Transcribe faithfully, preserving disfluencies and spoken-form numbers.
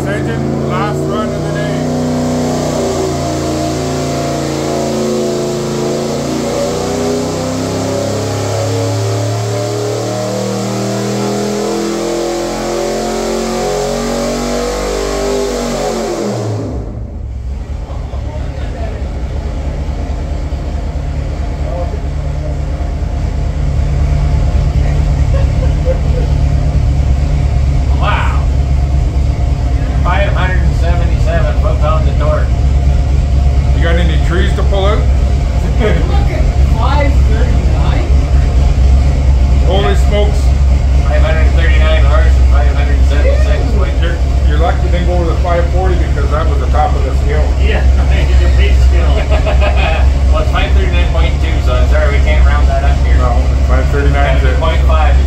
engine, last run of the day. Trees to pull out? Look at five thirty-nine. Holy smokes. five hundred thirty-nine horse and five hundred seventy-six winter. You're lucky you didn't go over the five forty because that was the top of the scale. Yeah, the big scale. Well, it's five thirty-nine point two, so I'm sorry we can't round that up here. No, five thirty-nine is point five.